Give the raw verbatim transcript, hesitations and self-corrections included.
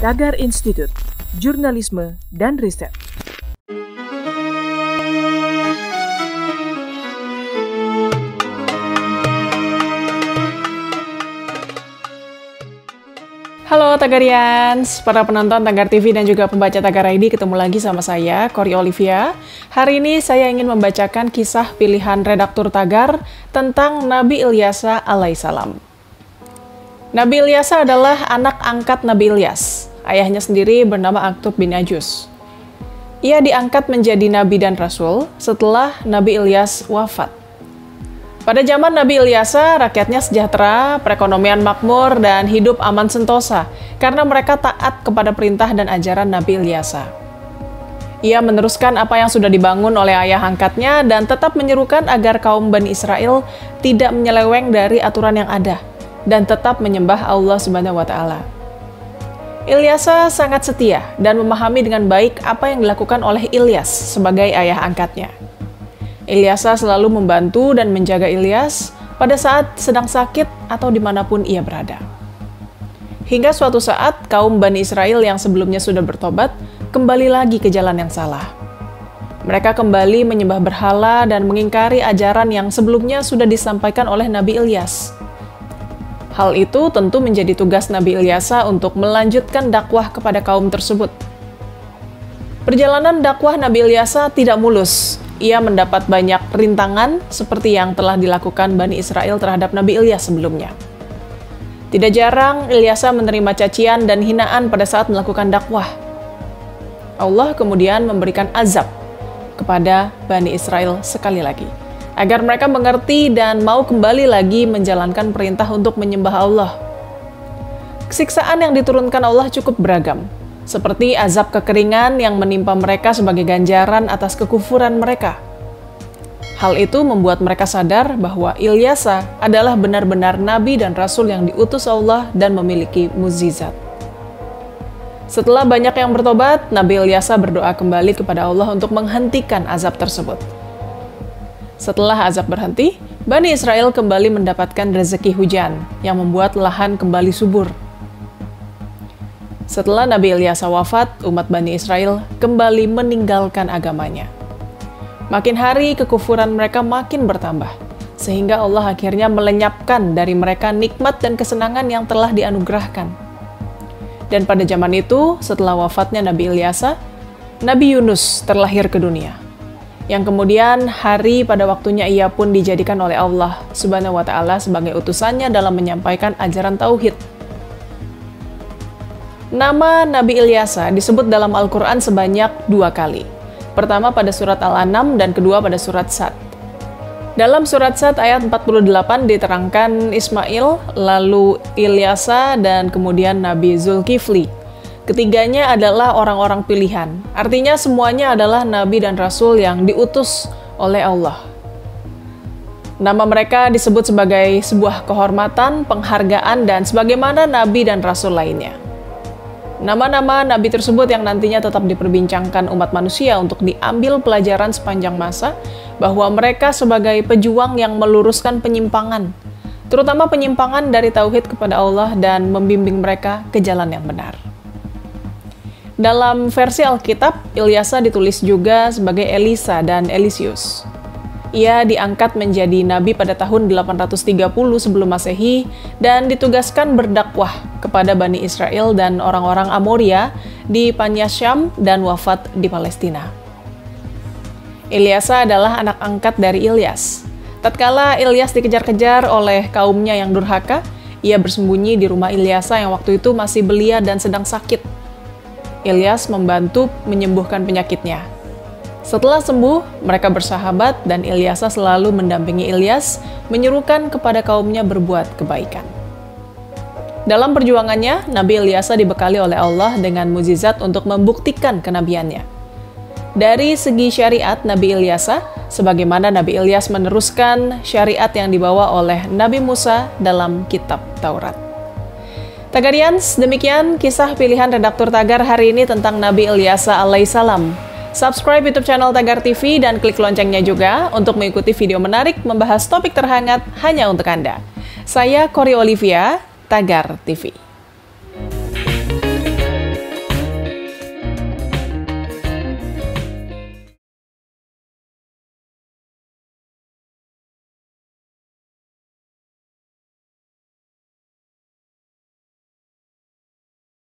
Tagar Institut, Jurnalisme dan Riset. Halo Tagarians, para penonton Tagar T V dan juga pembaca Tagar I D, ketemu lagi sama saya, Kori Olivia. Hari ini saya ingin membacakan kisah pilihan redaktur Tagar tentang Nabi Ilyasa alaihissalam. Nabi Ilyasa adalah anak angkat Nabi Ilyas. Ayahnya sendiri bernama Aktub bin Ajus. Ia diangkat menjadi Nabi dan Rasul setelah Nabi Ilyas wafat. Pada zaman Nabi Ilyasa, rakyatnya sejahtera, perekonomian makmur, dan hidup aman sentosa karena mereka taat kepada perintah dan ajaran Nabi Ilyasa. Ia meneruskan apa yang sudah dibangun oleh ayah angkatnya dan tetap menyerukan agar kaum Bani Israel tidak menyeleweng dari aturan yang ada dan tetap menyembah Allah Subhanahu wa Ta'ala. Ilyasa sangat setia dan memahami dengan baik apa yang dilakukan oleh Ilyas sebagai ayah angkatnya. Ilyasa selalu membantu dan menjaga Ilyas pada saat sedang sakit atau dimanapun ia berada. Hingga suatu saat, kaum Bani Israel yang sebelumnya sudah bertobat kembali lagi ke jalan yang salah. Mereka kembali menyembah berhala dan mengingkari ajaran yang sebelumnya sudah disampaikan oleh Nabi Ilyas. Hal itu tentu menjadi tugas Nabi Ilyasa untuk melanjutkan dakwah kepada kaum tersebut. Perjalanan dakwah Nabi Ilyasa tidak mulus. Ia mendapat banyak rintangan seperti yang telah dilakukan Bani Israel terhadap Nabi Ilyas sebelumnya. Tidak jarang Ilyasa menerima cacian dan hinaan pada saat melakukan dakwah. Allah kemudian memberikan azab kepada Bani Israel sekali lagi, agar mereka mengerti dan mau kembali lagi menjalankan perintah untuk menyembah Allah. Siksaan yang diturunkan Allah cukup beragam, seperti azab kekeringan yang menimpa mereka sebagai ganjaran atas kekufuran mereka. Hal itu membuat mereka sadar bahwa Ilyasa adalah benar-benar nabi dan rasul yang diutus Allah dan memiliki mukjizat. Setelah banyak yang bertobat, Nabi Ilyasa berdoa kembali kepada Allah untuk menghentikan azab tersebut. Setelah azab berhenti, Bani Israel kembali mendapatkan rezeki hujan yang membuat lahan kembali subur. Setelah Nabi Ilyasa wafat, umat Bani Israel kembali meninggalkan agamanya. Makin hari kekufuran mereka makin bertambah, sehingga Allah akhirnya melenyapkan dari mereka nikmat dan kesenangan yang telah dianugerahkan. Dan pada zaman itu, setelah wafatnya Nabi Ilyasa, Nabi Yunus terlahir ke dunia, yang kemudian hari pada waktunya ia pun dijadikan oleh Allah Subhanahu wa Ta'ala sebagai utusannya dalam menyampaikan ajaran tauhid. Nama Nabi Ilyasa disebut dalam Al-Quran sebanyak dua kali. Pertama pada surat Al-An'am dan kedua pada surat Sad. Dalam surat Sad ayat empat puluh delapan diterangkan Ismail, lalu Ilyasa, dan kemudian Nabi Zulkifli. Ketiganya adalah orang-orang pilihan. Artinya semuanya adalah nabi dan rasul yang diutus oleh Allah. Nama mereka disebut sebagai sebuah kehormatan, penghargaan, dan sebagaimana nabi dan rasul lainnya. Nama-nama nabi tersebut yang nantinya tetap diperbincangkan umat manusia untuk diambil pelajaran sepanjang masa bahwa mereka sebagai pejuang yang meluruskan penyimpangan, terutama penyimpangan dari tauhid kepada Allah dan membimbing mereka ke jalan yang benar. Dalam versi Alkitab, Ilyasa ditulis juga sebagai Elisa dan Elisius. Ia diangkat menjadi nabi pada tahun delapan ratus tiga puluh sebelum Masehi dan ditugaskan berdakwah kepada Bani Israel dan orang-orang Amoria di Panyasyam dan wafat di Palestina. Ilyasa adalah anak angkat dari Ilyas. Tatkala Ilyas dikejar-kejar oleh kaumnya yang durhaka, ia bersembunyi di rumah Ilyasa yang waktu itu masih belia dan sedang sakit. Ilyas membantu menyembuhkan penyakitnya. Setelah sembuh, mereka bersahabat dan Ilyasa selalu mendampingi Ilyas, menyerukan kepada kaumnya berbuat kebaikan. Dalam perjuangannya, Nabi Ilyasa dibekali oleh Allah dengan mukjizat untuk membuktikan kenabiannya. Dari segi syariat Nabi Ilyasa, sebagaimana Nabi Ilyas meneruskan syariat yang dibawa oleh Nabi Musa dalam kitab Taurat. Tagarians, demikian kisah pilihan redaktur Tagar hari ini tentang Nabi Ilyasa alaihissalam. Subscribe YouTube channel Tagar T V dan klik loncengnya juga untuk mengikuti video menarik membahas topik terhangat hanya untuk Anda. Saya Kori Olivia, Tagar T V.